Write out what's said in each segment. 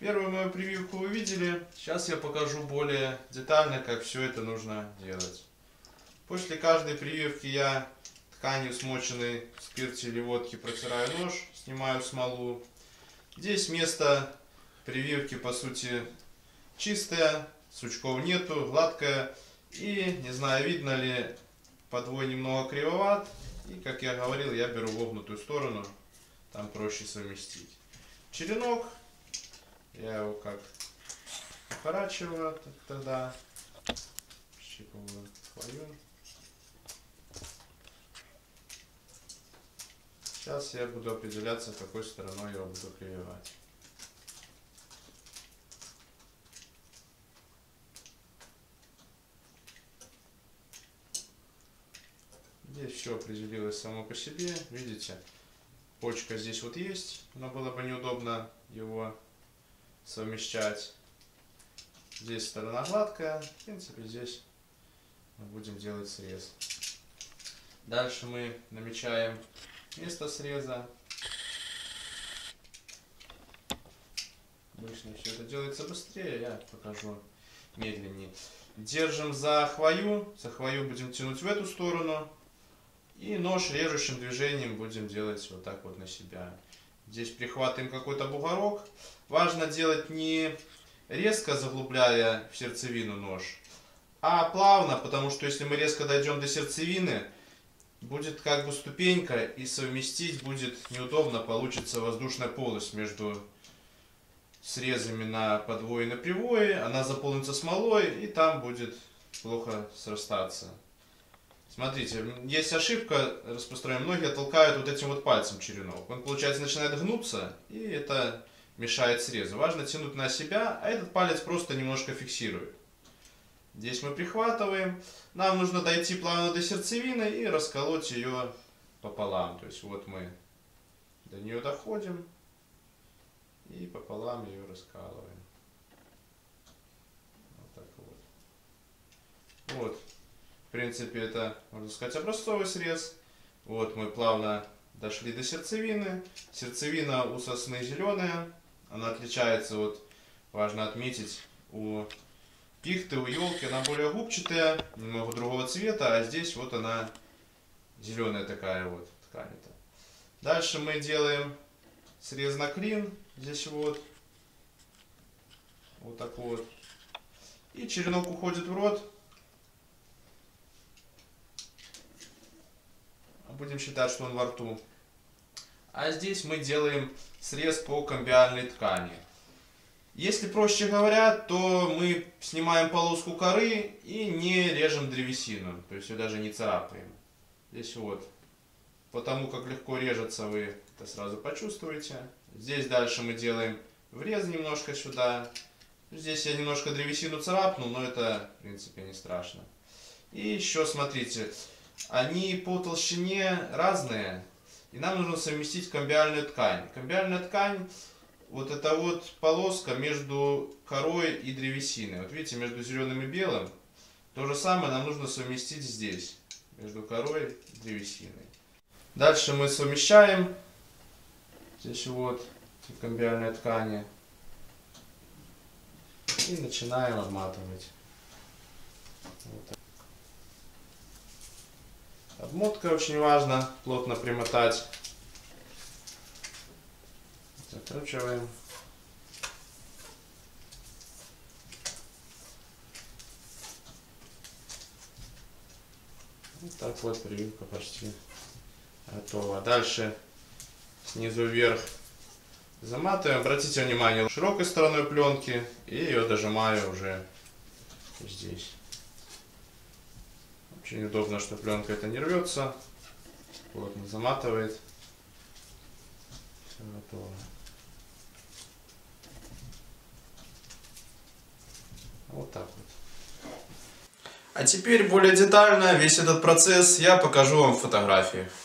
Первую мою прививку вы видели. Сейчас я покажу более детально, как все это нужно делать. После каждой прививки я тканью, смоченной в спирте или водке, протираю нож, снимаю смолу. Здесь место прививки, по сути, чистое, сучков нету, гладкое. И, не знаю, видно ли, подвой немного кривоват. И, как я говорил, я беру вогнутую сторону, там проще совместить. Черенок, я его как укорачиваю тогда, щиповую хвою. Сейчас я буду определяться, какой стороной я его буду прививать. Здесь все определилось само по себе, видите, почка здесь вот есть, но было бы неудобно его совмещать. Здесь сторона гладкая, в принципе здесь мы будем делать срез. Дальше мы намечаем место среза. Обычно все это делается быстрее, я покажу медленнее. Держим за хвою будем тянуть в эту сторону. И нож режущим движением будем делать вот так вот на себя. Здесь прихватываем какой-то бугорок. Важно делать не резко заглубляя в сердцевину нож, а плавно, потому что если мы резко дойдем до сердцевины, будет как бы ступенька, и совместить будет неудобно, получится воздушная полость между срезами на подвое и на привое, она заполнится смолой, и там будет плохо срастаться. Смотрите, есть ошибка распространенная, многие толкают вот этим вот пальцем черенок. Он, получается, начинает гнуться, и это мешает срезу. Важно тянуть на себя, а этот палец просто немножко фиксирует. Здесь мы прихватываем. Нам нужно дойти плавно до сердцевины и расколоть ее пополам. То есть вот мы до нее доходим и пополам ее раскалываем. Вот так вот. Вот. В принципе, это, можно сказать, образцовый срез. Вот мы плавно дошли до сердцевины. Сердцевина у сосны зеленая. Она отличается, вот, важно отметить, у пихты, у елки она более губчатая, немного другого цвета, а здесь вот она зеленая такая вот ткань-то. Дальше мы делаем срез на клин. Здесь вот. Вот так вот. И черенок уходит в рот. Будем считать, что он во рту. А здесь мы делаем срез по камбиальной ткани. Если проще говоря, то мы снимаем полоску коры и не режем древесину. То есть ее даже не царапаем. Здесь вот. Потому как легко режется, вы это сразу почувствуете. Здесь дальше мы делаем врез немножко сюда. Здесь я немножко древесину царапнул, но это в принципе не страшно. И еще смотрите. Они по толщине разные, и нам нужно совместить камбиальную ткань. Камбиальная ткань, вот эта вот полоска между корой и древесиной. Вот видите, между зеленым и белым. То же самое нам нужно совместить здесь, между корой и древесиной. Дальше мы совмещаем здесь вот камбиальные ткани и начинаем обматывать. Вот так. Обмотка очень важно, плотно примотать. Закручиваем. Вот так вот прививка почти готова. Дальше снизу вверх заматываем. Обратите внимание, широкой стороной пленки, и ее дожимаю уже здесь. Очень удобно, что пленка это не рвется, плотно заматывает. Все готово. Вот так вот. А теперь более детально весь этот процесс я покажу вам в фотографии.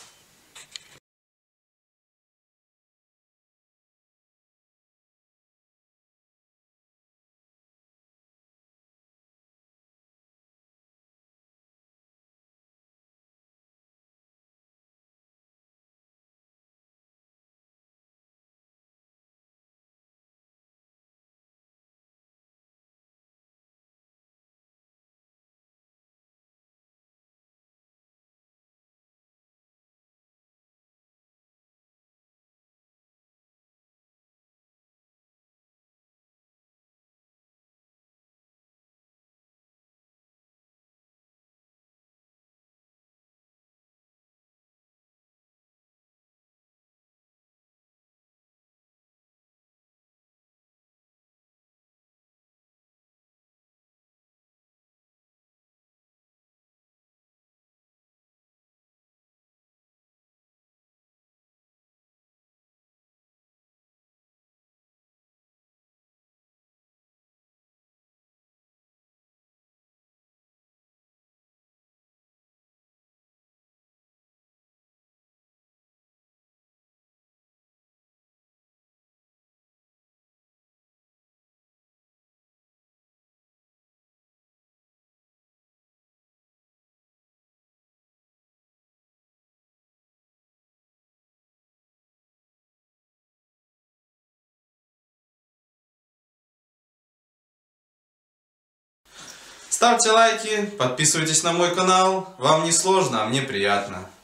Ставьте лайки, подписывайтесь на мой канал. Вам не сложно, а мне приятно.